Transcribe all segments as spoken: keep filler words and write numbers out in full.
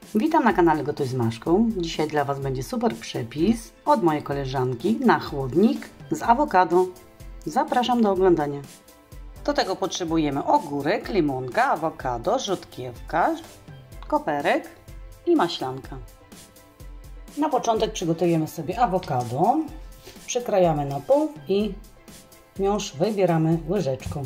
Witam na kanale Gotuj z Maszką. Dzisiaj dla Was będzie super przepis od mojej koleżanki na chłodnik z awokado. Zapraszam do oglądania. Do tego potrzebujemy ogórek, limonka, awokado, rzodkiewka, koperek i maślanka. Na początek przygotujemy sobie awokado. Przykrajamy na pół i miąższ wybieramy łyżeczką.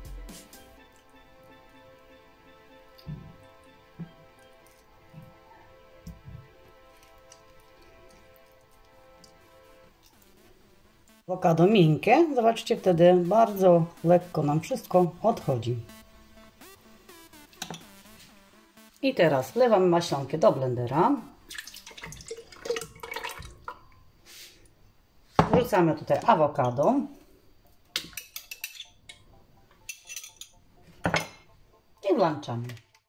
Awokado miękkie, zobaczcie, wtedy bardzo lekko nam wszystko odchodzi. I teraz wlewamy maślankę do blendera. Wrzucamy tutaj awokado. I włączamy.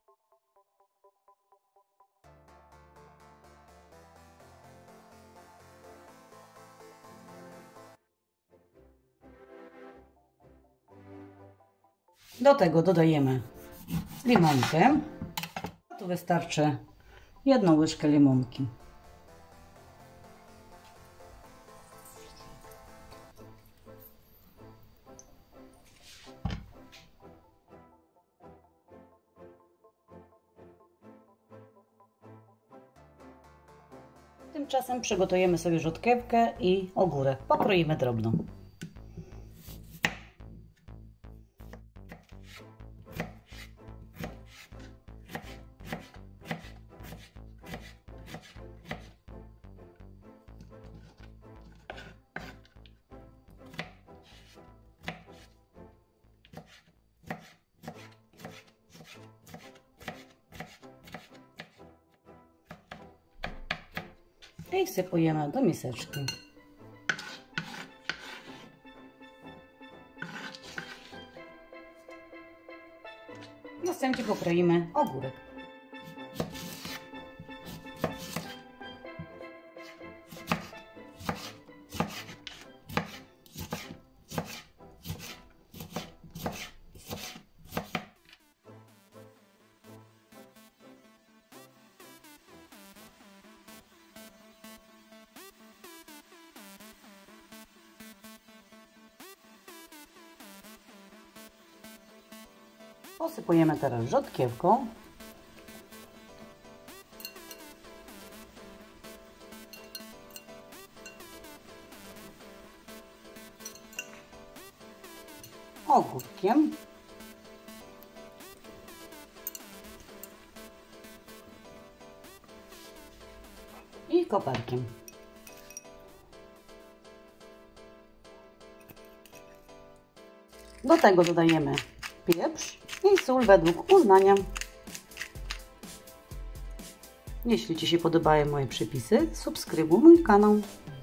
Do tego dodajemy limonkę. Tu wystarczy jedną łyżkę limonki. Tymczasem przygotujemy sobie rzodkiewkę i ogórek. Pokroimy drobno. I wsypujemy do miseczki. Następnie pokroimy ogórek. Posypujemy teraz rzodkiewką. Ogórkiem. I koperkiem. Do tego dodajemy pieprz i sól według uznania. Jeśli Ci się podobają moje przepisy, subskrybuj mój kanał.